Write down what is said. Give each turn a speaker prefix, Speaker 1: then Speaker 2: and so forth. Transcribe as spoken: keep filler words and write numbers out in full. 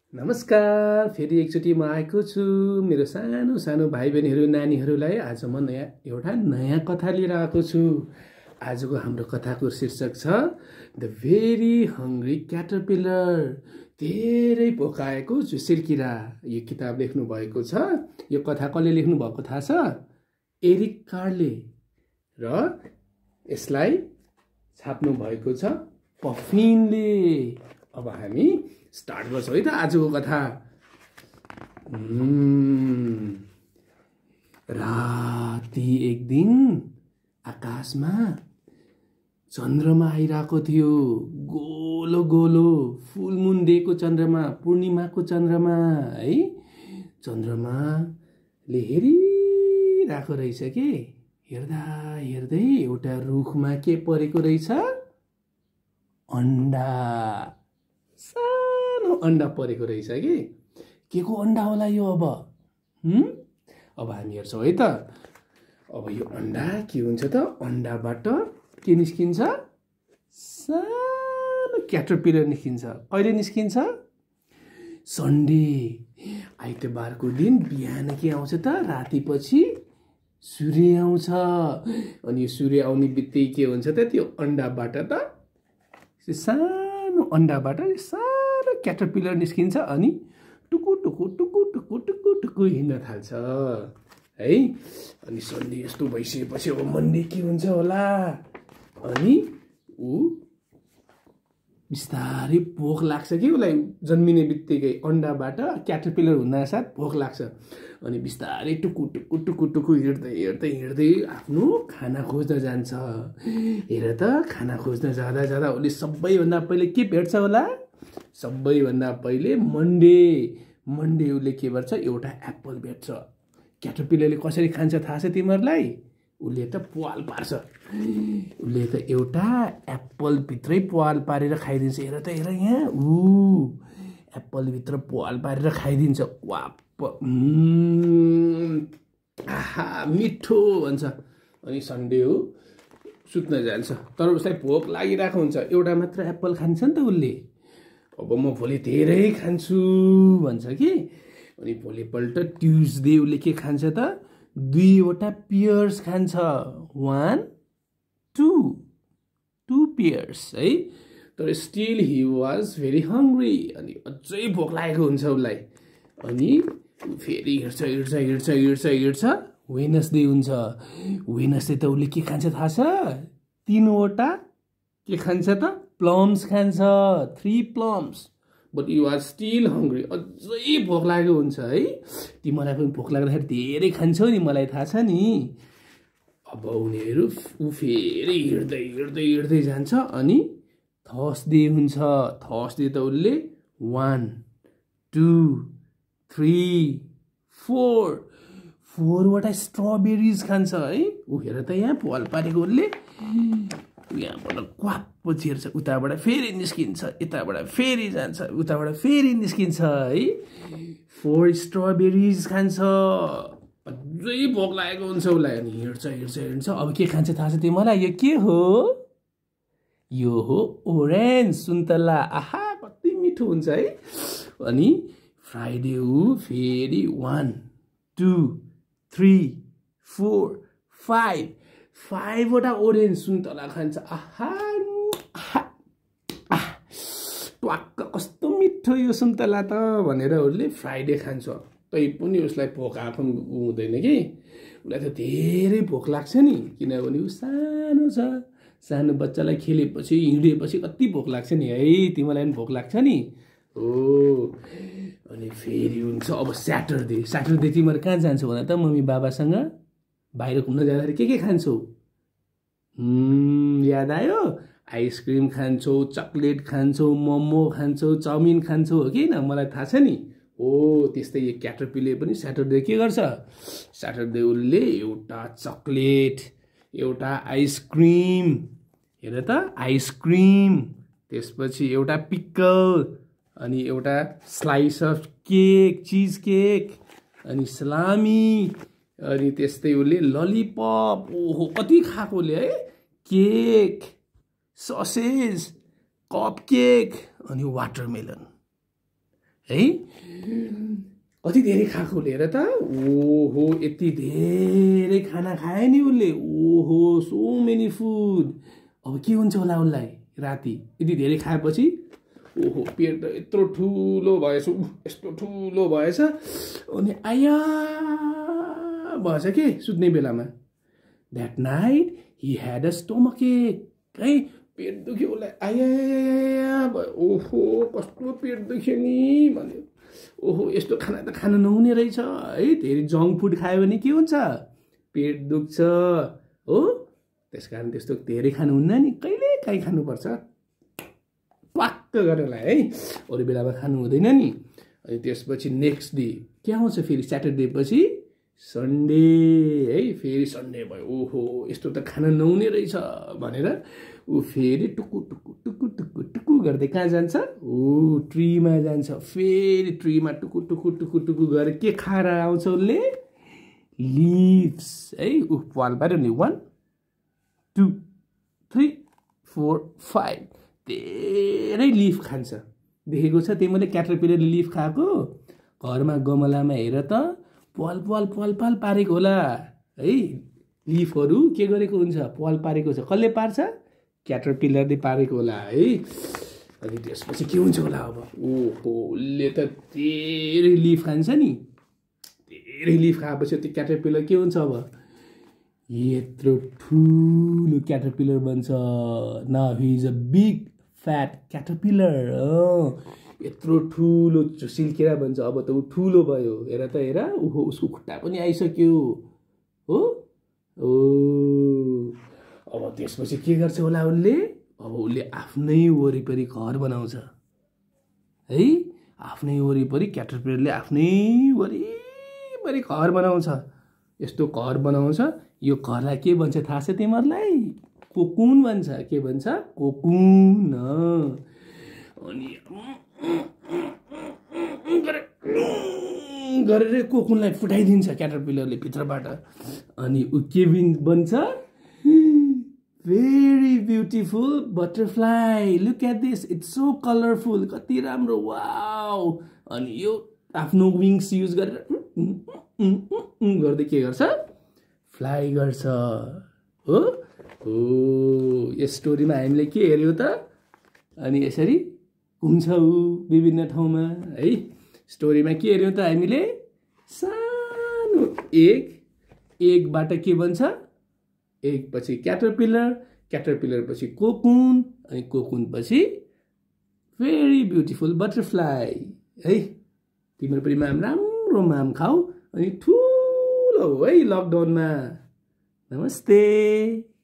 Speaker 1: नमस्कार, फेरि एकचोटि म आएको छु मेरो सानो सानो भाइ बहिनीहरू नानीहरूलाई आज म नयाँ एउटा नयाँ कथा लिएर आएको छु। आजको हाम्रो कथाको शीर्षक छ द भेरी हङ्ग्री क्याटरपिलर, धेरै भोकाएको झुसिर किरा। यो किताब लेख्नु भएको छ, यो कथा कसले लेख्नु भएको थाहा छ? Eric Carle. र यसलाई छाप्नु भएको छ पफिनले। अब हामी स्टार्ट गर्छौँ है त आजको कथा। राति एक दिन आकाशमा चन्द्रमा आइरहेको थियो। गोलो गोलो फुल डेको चन्द्रमा, पूर्णिमाको चन्द्रमा है। चन्द्रमाले हेरिरहेको रहेछ के। हेर्दा हेर्दै एउटा रुखमा के परेको रहेछ? अन्डा। सानो अन्डा परेको रहेछ कि। के को अन्डा होला यो? अब हुँ अब हामी हेर्छौँ है त। अब यो अन्डा के हुन्छ त? अन्डाबाट के निस्किन्छ? सानो क्याटरपिलर निस्किन्छ। कहिले निस्किन्छ? सन्डे, आइतबारको दिन बिहान के आउँछ त? रातिपछि सूर्य आउँछ। अनि यो सूर्य आउने बित्तिकै के हुन्छ त? त्यो अन्डाबाट त सानो अन्डाबाट सानो क्याटरपिलर निस्किन्छ। अनि टुकु टुकु टुकु टुकु टुकु टुकु हिँड्न थाल्छ है। अनि सन्डे यस्तो भइसकेपछि अब मन्डे के हुन्छ होला? अनि ऊ बिस्तारै भोक लाग्छ कि उसलाई। जन्मिने बित्तिकै अन्डाबाट क्याटरपिलर हुनासाथ भोक लाग्छ। अनि बिस्तारै टुकु टुकु टुकु टुकु हिँड्दै हिँड्दै हिँड्दै आफ्नो खाना खोज्न जान्छ। हेर त, खाना खोज्न जाँदा जाँदा उसले सबैभन्दा पहिले के भेट्छ होला? सबैभन्दा पहिले मन्डे। मन्डे उसले के गर्छ? एउटा एप्पल भेट्छ। क्याटरपिलरले कसरी खान्छ थाहा छ तिमीहरूलाई? उसले त प्वाल पार्छ। उसले त एउटा एप्पल भित्रै प्वाल पारेर खाइदिन्छ। हेर त, हेर यहाँ, ऊ एप्पल भित्र प्वाल पारेर खाइदिन्छ। वाप, आहा मिठो भन्छ। अनि सन्डे हो सुत्न जान्छ। तर उसलाई भोक लागिरहेको हुन्छ। एउटा मात्र एप्पल खान्छ नि त उसले। अब म भोलि धेरै खान्छु भन्छ कि। अनि भोलिपल्ट ट्युजडे उसले के खान्छ त? दुईवटा पियर्स खान्छ। वान टू टू पियर्स है। तर still he was very hungry. अनि अझै भोक लागेको हुन्छ उसलाई। अनि फेरि हिँड्छ हिँड्छ हिँड्छ हिँड्छ हिँड्छ वेडनेसडे हुन्छ। वेडनेसडे त उसले के खान्छ थाहा छ? तिनवटा के खान्छ त? प्लम्स खान्छ। Three plums. But you are still hungry. अझै भोक लागेको हुन्छ है। तिमीलाई पनि भोक लाग्दाखेरि धेरै खान्छौ नि, मलाई थाहा छ नि। अब उनीहरू ऊ फेरि हिँड्दै हिँड्दै हिँड्दै जान्छ। अनि थर्सडे हुन्छ। थर्सडे त उसले वान टू थ्री फोर फोरवटा स्ट्रबेरिज खान्छ है। ऊ हेर त, यहाँ पाल पारेको उसले यहाँबाट क्वाप्प छिर्छ। उताबाट फेरि निस्किन्छ, यताबाट फेरि जान्छ, उताबाट फेरि निस्किन्छ है। फोर स्ट्रबेरिज खान्छ। अझै भोक लागेको हुन्छ उसलाई। अनि हिँड्छ हिँड्छ हिँड्छ। अब के खान्छ थाहा छ तिमीलाई? यो के हो? यो हो ओरेन्ज, सुन्तला। आहा कति मिठो हुन्छ है। अनि फ्राइडे ऊ फेरि one two three four five फाइभवटा ओरेन्ज सुन्तला खान्छ। आहा ट्वाक्क कस्तो मिठो यो सुन्तला त भनेर उसले फ्राइडे खान्छ। तै पनि उसलाई भोक आएको हुँदैन कि। उसलाई त धेरै भोक लाग्छ नि, किनभने ऊ सानो छ। सानो बच्चालाई खेलेपछि हिँडेपछि कति भोक लाग्छ नि है। तिमीलाई पनि भोक लाग्छ नि हो। अनि फेरि हुन्छ अब स्याटरडे। स्याटरडे तिमीहरू कहाँ जान्छौ भन्दा त मम्मी बाबासँग बाहिर घुम्न जाँदाखेरि के के खान्छौ? याद आयो? आइसक्रिम खान्छौ, चक्लेट खान्छौ, मोमो खान्छौ, चाउमिन खान्छौ, हो कि न? मलाई थाहा छ नि। हो त्यस्तै यो क्याटरपिलर पनि स्याटरडे के गर्छ? स्याटरडे उसले एउटा चक्लेट, एउटा आइसक्रिम, हेर त आइसक्रिम, त्यसपछि एउटा पिकल, अनि एउटा slice of cake, cheese cake, अनि सलामी, अनि त्यस्तै उसले ललिपप। ओहो कति खाएको उसले है। केक, ससेज, कप केक, अनि वाटरमेलन। है कति धेरै खाएको लिएर त ओहो यति धेरै खाना खाए नि उसले ओहो सो मेनी फुड अब के हुन्छ होला उसलाई राति यति धेरै खाएपछि ओहो पेट त यत्रो ठुलो भएछ यस्तो ठुलो भएछ अनि आया भएछ के सुत्ने बेलामा that night he had a stomach ache है पेट दुख्यो उसलाई आया ओहो कस्तो पेट दुख्यो नि भन्यो ओहो यस्तो खाना त खान नहुने रहेछ है धेरै जङ्क फुड खायो भने के हुन्छ पेट दुख्छ हो त्यसकारण त्यस्तो धेरै खानुहुन्न नि कहिले काहीँ खानुपर्छ प्वाक्क गरेरलाई है अरू बेलामा खानु हुँदैन नि अनि त्यसपछि नेक्स्ट डे के आउँछ फेरि स्याटरडे पछि सन्डे है फेरि सन्डे भयो ओहो यस्तो त खान नहुने रहेछ भनेर ऊ फेरि टुकु टुकु टुकु टुकु टुकु गर्दै कहाँ जान्छ ऊ ट्रीमा जान्छ फेरि ट्रीमा टुकु टुकु टुकु टुकु गरेर के खाएर आउँछ उसले लिभ्स है ऊ पाल पाऱ्यो नि one two three four five धेरै लिफ खान्छ देखेको छ तिमीले क्याटरपिलरले लिफ खाएको घरमा गमलामा हेर त पाल पाल पाल पाल पारेको होला है लिफहरू के गरेको हुन्छ पाल पारेको छ कसले पार्छ क्याटरपिलरले पारेको होला है अनि त्यसपछि के हुन्छ होला अब ओहो उसले त धेरै लिफ खान्छ नि धेरै लिफ खाएपछि त्यो क्याटरपिलर के हुन्छ अब यत्रो ठुलो क्याटरपिलर बन्छ now he is a big fat caterpillar यत्रो ठुलो सिल्केरा बन्छ अब त ऊ ठुलो भयो हेर त हेर ओहो उसको खुट्टा पनि आइसक्यो हो ओ अब त्यसपछि के गर्छ होला उसले अब उसले आफ्नै वरिपरि घर बनाउँछ है आफ्नै वरिपरि क्याटरपिलरले आफ्नै वरिपरि घर बनाउँछ यस्तो घर बनाउँछ यो घरलाई के भन्छ थाहा छ तिमीहरूलाई कोकुन भन्छ के भन्छ कोकुन अनि गरेर कोकुनलाई फुटाइदिन्छ क्याटरपिलरले भित्रबाट अनि ऊ के बन्छ very beautiful butterfly look at this it's so colourful कति राम्रो वाउ अनि यो आफ्नो विङ्स युज गरेर गर्दै के गर्छ फ्लाइ गर्छ हो हो यस स्टोरीमा हामीले के हेर्यौँ त अनि यसरी घुम्छ ऊ विभिन्न ठाउँमा है स्टोरीमा के हेर्यौँ त हामीले सानो एक एकबाट के बन्छ एक पछि क्याटरपिलर क्याटरपिलर पछि कोकुन अनि कोकुन पछि भेरी ब्युटिफुल बटरफ्लाई है तिम्रो पनि माम राम्रो माम खाऊ अनि ठुलो हो है लकडाउनमा नमस्ते।